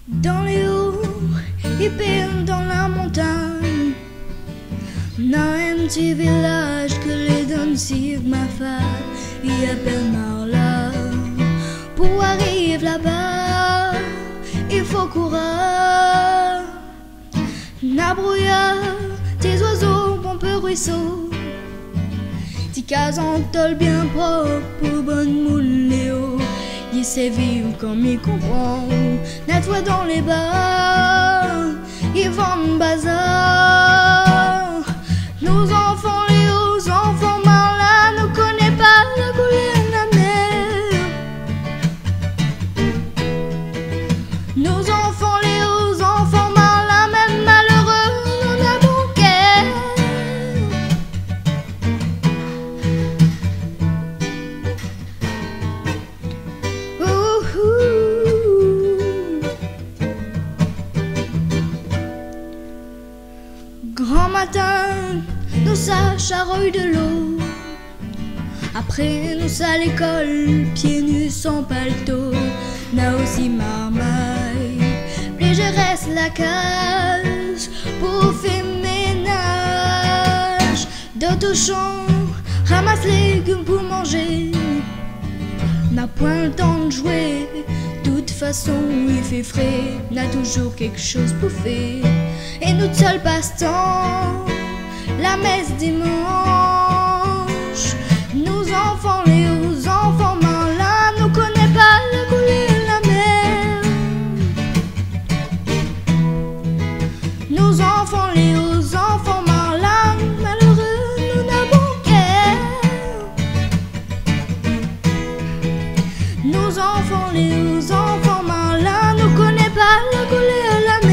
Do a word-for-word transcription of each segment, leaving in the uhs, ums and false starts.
Dans les hauts et bien dans la montagne, on a un petit village que les donne sur ma femme, il appelle Marla. Pour arriver là-bas, il faut courir. Na brouillard, des oiseaux, bon peu ruisseau, des cases en tôle bien propre pour bonne moule Léo. Il sait vivre comme il comprend, nettoie dans les bars, ils vendent bazar. Nos enfants, les hauts enfants malins, ne connaissent pas la couleur de la mer. Nos enfants, les hauts enfants malins, même malheureux, nous n'avons qu'elle. Grand matin, nous ça charrouille de l'eau. Après, nous ça à l'école, pieds nus sans paletot. N'a aussi marmaille, puis je reste la case pour faire ménage. D'autres champs, ramasse légumes pour manger. N'a point le temps de jouer, de toute façon il fait frais. N'a toujours quelque chose pour faire. Et notre seul passe-temps, la messe dimanche. Nos enfants, les hauts enfants malins, ne connaissent pas la couleur de la mer. Nos enfants, les hauts enfants malins, malheureux, nous n'avons qu'elle. Nos enfants, les hauts enfants malins, ne connaissent pas la couleur de la mer.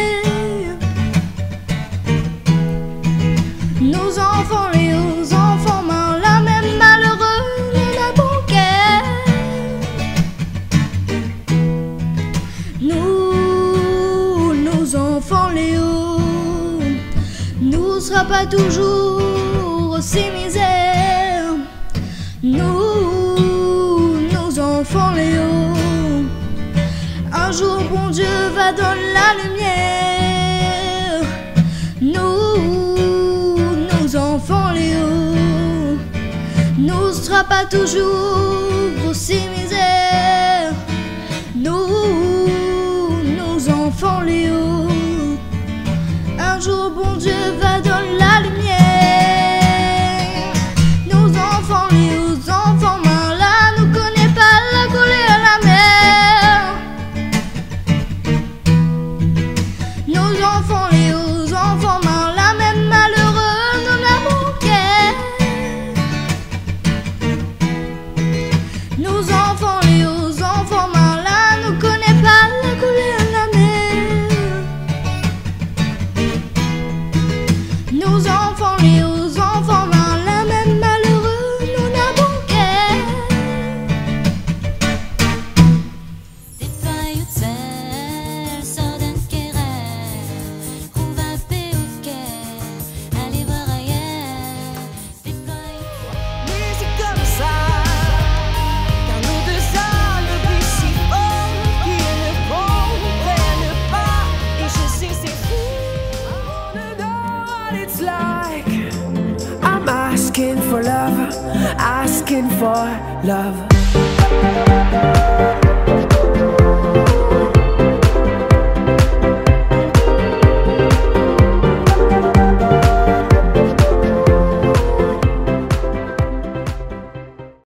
Nos enfants, les hauts enfants malins, même malheureux, nous n'avons qu'elle. Nous, nos enfants, les hauts, nous sera pas toujours aussi misère. Nous, nos enfants, les hauts, un jour bon Dieu va donner la lumière. Nous, enfants les hauts, nous sera pas toujours aussi misère. Nous, nos enfants les hauts, un jour bon Dieu va donner la lumière. Nos enfants les hauts, enfants malins, ne connaissent pas la couleur de la mer. Nos enfants les hauts, enfants malins, même malheureux, nos enfants, les hauts enfants malins, ne connaissent pas la couleur de la mer. Nos enfants, les hauts enfants malins, même malheureux, nous n'avons qu'elle. Asking for love, asking for love.